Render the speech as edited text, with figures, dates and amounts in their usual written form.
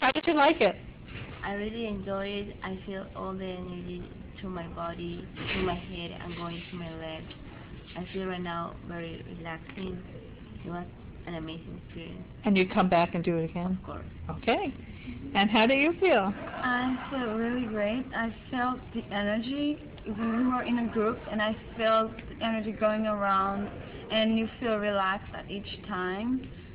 How did you like it? I really enjoy it. I feel all the energy through my body, through my head, and going to my legs. I feel right now very relaxing. It was an amazing experience. And you come back and do it again? Of course. Okay. And how do you feel? I feel really great. I felt the energy when we were in a group, and I felt the energy going around, and you feel relaxed at each time.